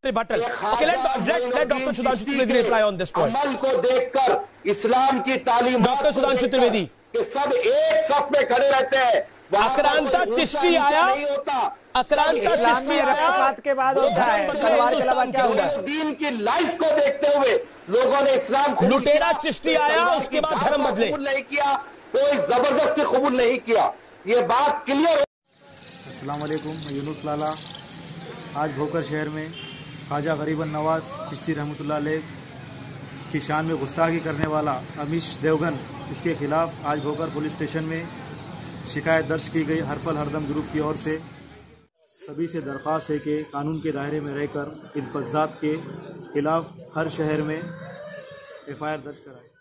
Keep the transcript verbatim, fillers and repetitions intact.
rebuttal. Okay, let, let, let Doctor Sudhanshu Trivedi reply on this point. अमल को देखकर इस्लाम की तालीम डॉक्टर सुधांशु त्रिवेदी कि सब एक सफ में खड़े रहते हैं। आक्रांता चिश्ती आया, आक्रांता चिश्ती आया के बाद होता है तलवार के अलावा क्या होगा? दीन की लाइफ को देखते हुए लोगों ने इस्लाम को लुटेरा चिश्ती आया, उसके बाद धर्म बदले। कबूल नहीं किया, कोई जबरदस्ती कबूल नहीं किया, ये बात क्लियर। अस्सलाम वालेकुम, मैं यूनुस लाला। आज भोकर शहर में ख्वाजा गरीबन नवाज चिश्ती रहमतुल्लाह अलैह की शान में गुस्ताखी करने वाला अमीश देवगन, इसके खिलाफ आज भोकर पुलिस स्टेशन में शिकायत दर्ज की गई। हरपल हरदम ग्रुप की ओर से सभी से दरख्वास्त है कि कानून के दायरे में रहकर इस बज़ात के खिलाफ हर शहर में एफ आई आर दर्ज कराएं।